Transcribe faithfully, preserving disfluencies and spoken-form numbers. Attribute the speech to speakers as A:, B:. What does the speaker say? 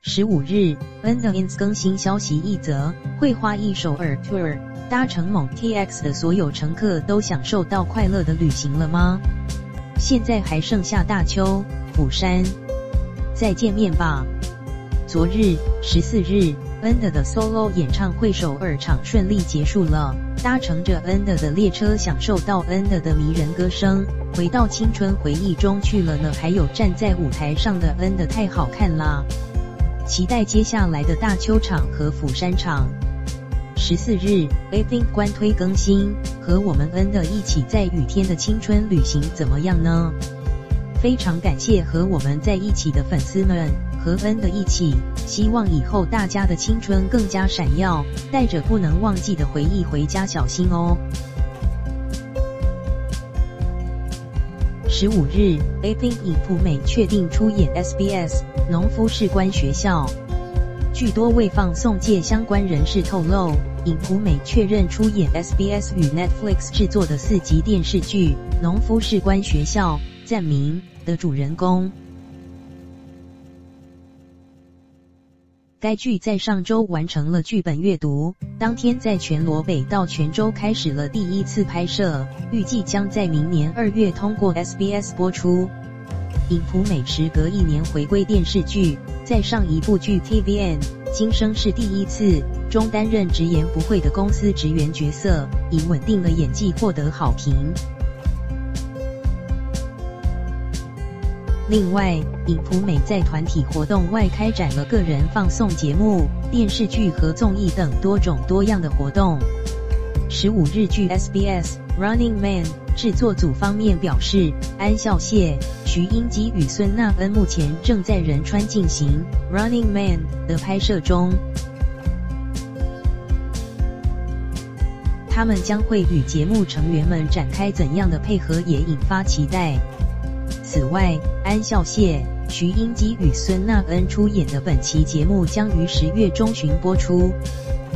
A: 十五日 ，N 的 ins 更新消息一则，会花一首尔 tour， 搭乘猛 T X 的所有乘客都享受到快乐的旅行了吗？现在还剩下大邱、釜山，再见面吧。昨日十四日 ，N 的的 solo 演唱会首尔场顺利结束了，搭乘着 N 的的列车，享受到 N 的的迷人歌声，回到青春回忆中去了呢。还有站在舞台上的 N 的太好看啦！期待接下来的大邱场和釜山场。十四日 ，A Think 官推更新，和我们 N 的一起在雨天的青春旅行怎么样呢？非常感谢和我们在一起的粉丝们，和 N 的一起，希望以后大家的青春更加闪耀，带着不能忘记的回忆回家，小心哦。十五日 ，A Think 尹普美确定出演 S B S 农夫士官学校。据多位放送界相关人士透露，尹普美确认出演 S B S 与 Netflix 制作的四集电视剧《农夫士官学校》暂名的主人公。该剧在上周完成了剧本阅读，当天在全罗北到泉州开始了第一次拍摄，预计将在明年二月通过 S B S 播出。尹普美时隔一年回归电视剧，在上一部剧 T V N 今生是第一次中担任直言不讳的公司职员角色，以稳定的演技获得好评。另外，尹普美在团体活动外开展了个人放送节目、电视剧和综艺等多种多样的活动。十五日，据 S B S Running Man 制作组方面表示，安孝燮、徐英基与孙娜恩目前正在仁川进行 Running Man 的拍摄中，他们将会与节目成员们展开怎样的配合，也引发期待。此外，安孝燮、徐英基与孙娜恩出演的本期节目将于十月中旬播出。